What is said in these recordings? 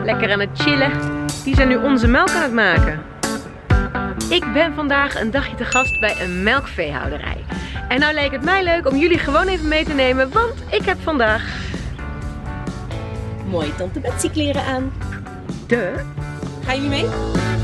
Lekker aan het chillen. Die zijn nu onze melk aan het maken. Ik ben vandaag een dagje te gast bij een melkveehouderij. En nou leek het mij leuk om jullie gewoon even mee te nemen, want ik heb vandaag mooie Tante Betsy kleren aan. Gaan jullie mee?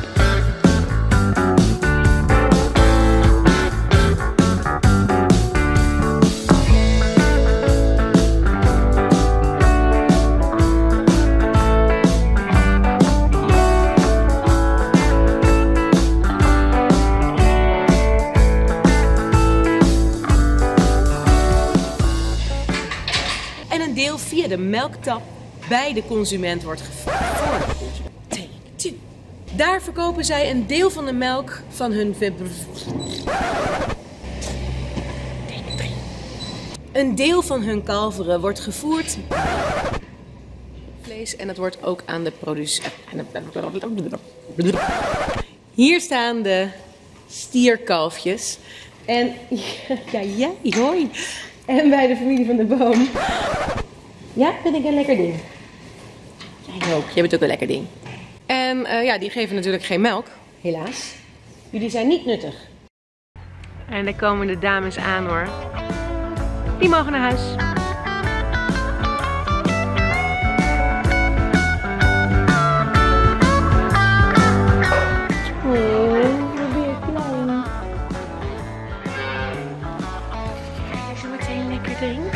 En een deel via de melktap bij de consument wordt gevoerd. Daar verkopen zij een deel van de melk van hun Een deel van hun kalveren wordt gevoerd vlees en het wordt ook aan de producent. Hier staan de stierkalfjes. En ja, jij, hoi. En bij de familie van de boom. Ja, vind ik een lekker ding. Jij ook, jij bent ook een lekker ding. En ja, die geven natuurlijk geen melk, helaas. Jullie zijn niet nuttig. En daar komen de dames aan hoor. Die mogen naar huis. Oh, wat ben je klein. Ga je zo meteen lekker drinken?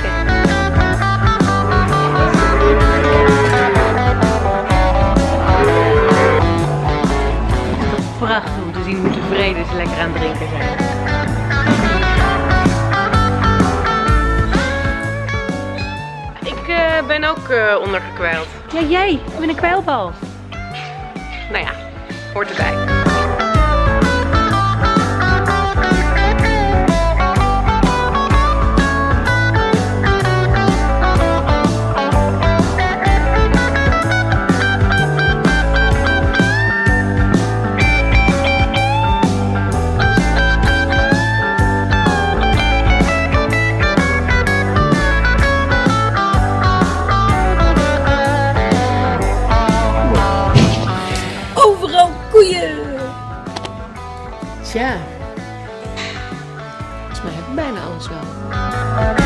Prachtig om te zien hoe tevreden ze lekker aan het drinken zijn. Ik ben ook ondergekwijld. Ja, jij. Ik ben een kwijlbal. Nou ja, hoort erbij. Overal koeien! Tja, volgens mij heb ik bijna alles wel.